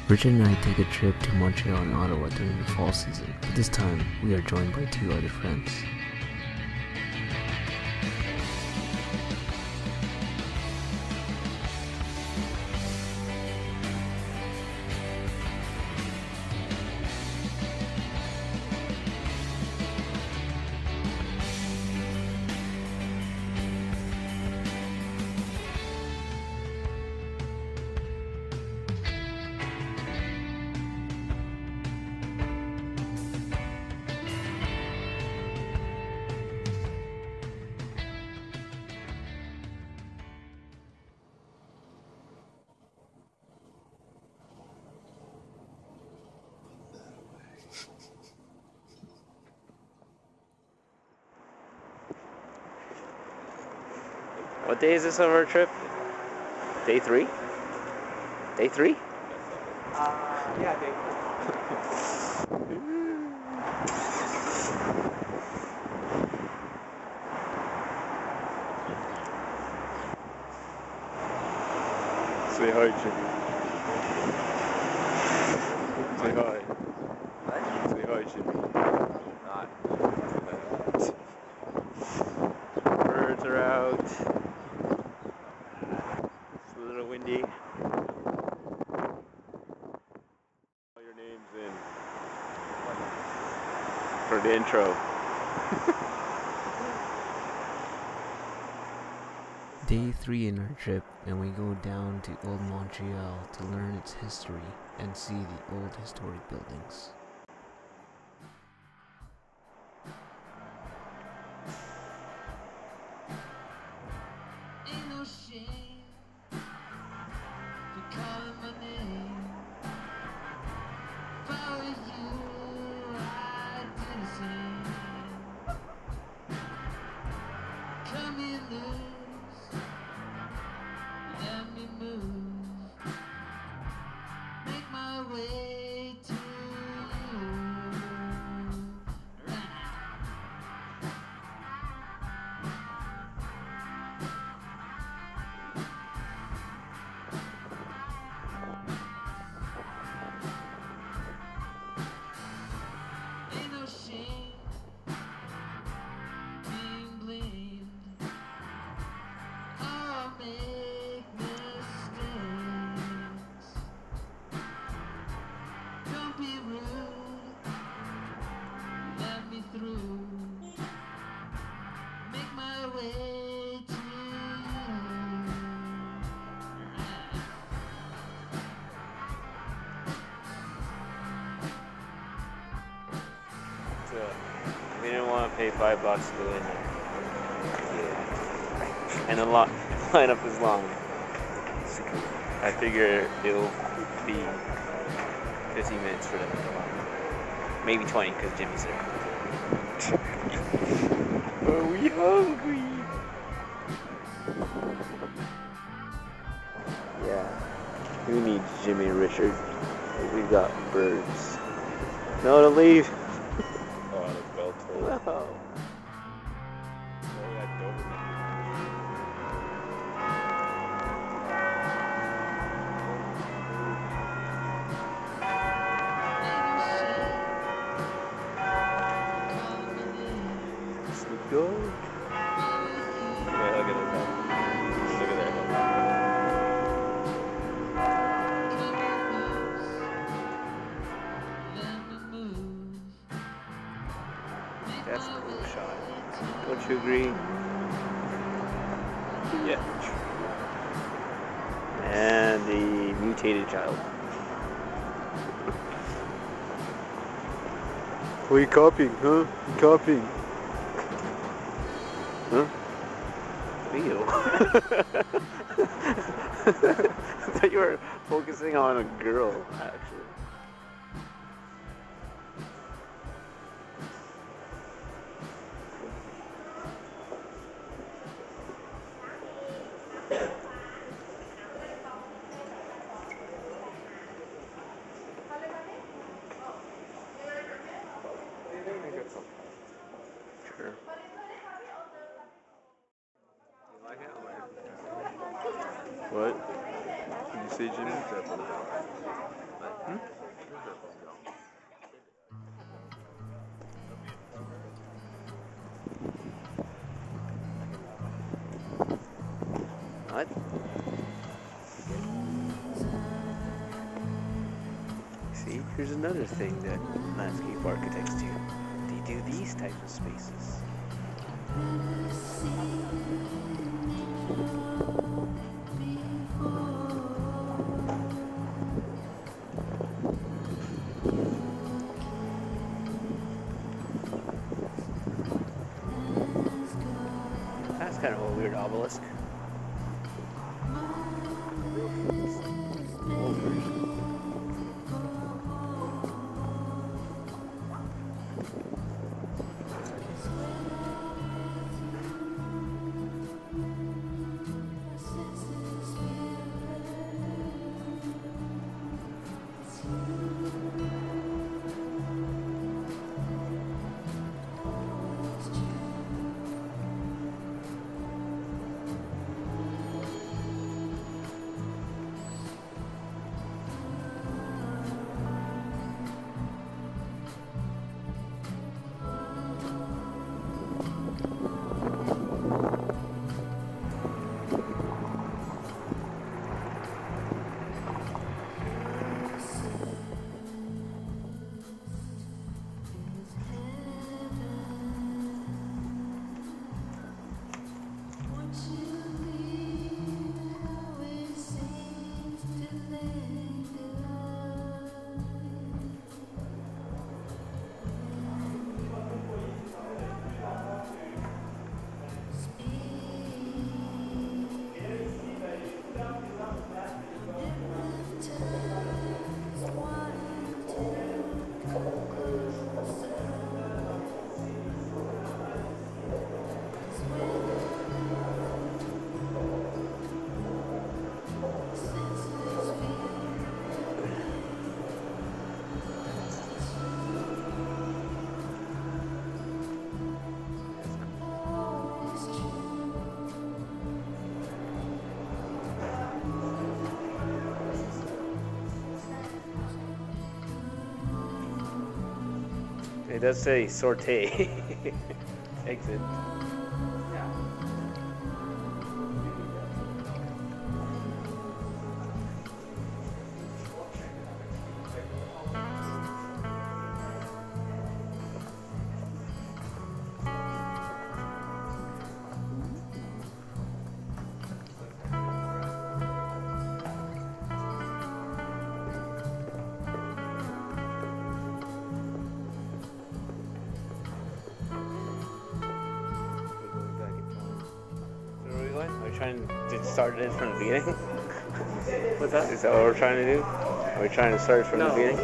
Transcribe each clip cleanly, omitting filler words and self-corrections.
Richard and I take a trip to Montreal and Ottawa during the fall season, but this time we are joined by two other friends. What day is this of our trip? Day 3? Day 3? Yeah, day 3. Say hi, Jimmy. Say hi. What? Say hi, Jimmy. Not. Birds are out. It's a little windy. All your names in for the intro. Day 3 in our trip, and we go down to Old Montreal to learn its history and see the old historic buildings. Ain't no shame for calling my name. If I were you, I'd do the same. Cut me loose, let me move, make my way to you. Ain't no shame being blamed. I'll make mistakes. Don't be rude, let me through. Make my way to you. So, we didn't want to pay $5 to go in there. Yeah. And the lineup is long. So I figure it'll be 15 minutes for them to go on. Maybe 20 because Jimmy's there. Are we hungry? Yeah. Who needs Jimmy and Richard? We got birds. No, to leave. Oh, the bell toll. No. Oh, that Doberman. Let's go. Wait, look at this head. Look at that head. That's a cool shot. Don't you agree? Yeah. And the mutated child. What are you copying, huh? You copying? Huh? Leo. I thought you were focusing on a girl, actually. Sure. What? Did you say Jimmy? What? See, here's another thing that landscape architects do. They do these types of spaces. That's kind of a weird obelisk. It does say sortie. Exit. Are we trying to start it from the beginning? What's that? Is that what we're trying to do? Are we trying to start from the beginning?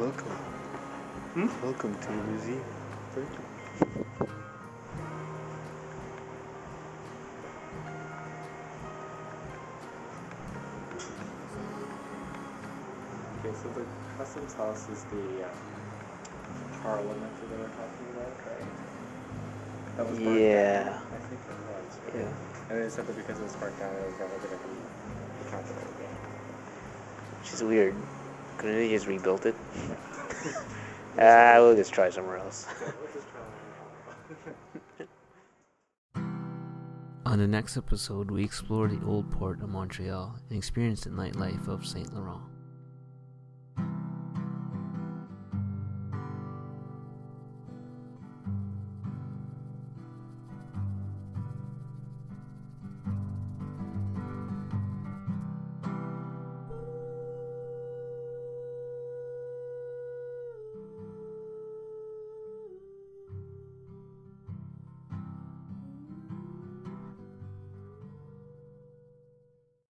Welcome. Welcome to the museum. Okay, so the customs house is the parliament that they were talking about, right? That was burnt Yeah. down. I think it was. Right? Yeah. And they said that because it was burnt down, it was never going to be the capital again. Which is weird. Couldn't they just rebuilt it? We'll just try somewhere else. So we'll just try On the next episode, we explore the old port of Montreal and experience the nightlife of Saint Laurent.